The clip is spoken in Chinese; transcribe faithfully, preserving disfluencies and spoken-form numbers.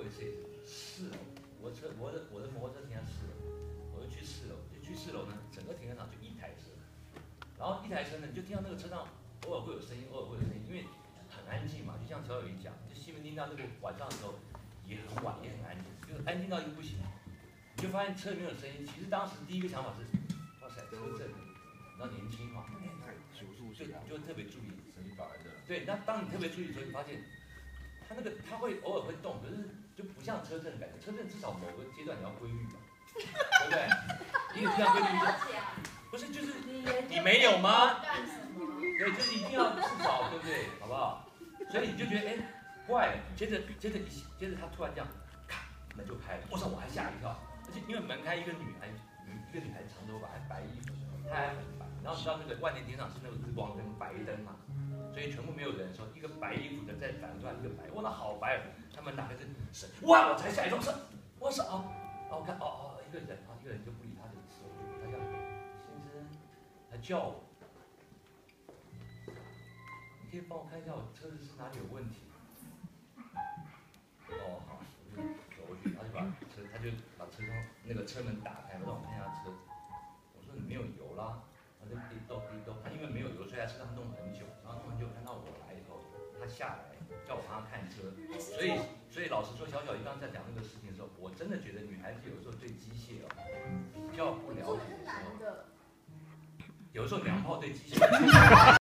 一次也是四楼，我车我的我的摩托车停在四楼，我就去四楼，就去四楼呢，整个停车场就一台车，然后一台车呢，你就听到那个车上偶尔会有声音，偶尔会有声音，因为很安静嘛，就像乔友谊讲，就西门町到那个晚上的时候也很晚，也很安静，就是安静到一个不行，你就发现车里面有声音。其实当时第一个想法是，哇塞，车震，然后年轻嘛，就就特别注意。对，那当你特别注意的时候，你发现它那个它会偶尔会动，可是就不像车震的感觉。车震至少某个阶段你要规律嘛，对不对？你有这样规律的，不是就是你没有吗？对，就是一定要至少，对不对？好不好？所以你就觉得哎怪了，接着接着一接着他突然这样，咔门就开了，我操我还吓一跳，而且因为门开一个女孩，一个女孩长头发还白衣服，她还很白，然后你知道那个万年天上是那个日光灯白灯嘛。所以全部没有人的时候，一个白衣服的在反转，一个白，哇，那好白！他们打开是神，哇，我才吓一跳，是，我说哦，哦，我看哦哦，一个人啊，一个人就不理他的时候，他叫先生，他叫我，你可以帮我看一下我车子是哪里有问题？哦，好，我就走过去，他就把车，他就把车窗那个车门打开，让我看一下车。我说你没有油啦。他就滴咚滴咚，他因为没有油，所以他车上弄很久，然后弄很久看到我来以后，他下来叫我帮他看车，所以所以老实说，小小姨刚才在讲那个事情的时候，我真的觉得女孩子有时候对机械哦比较不了解的时候，有的时候娘炮对机械。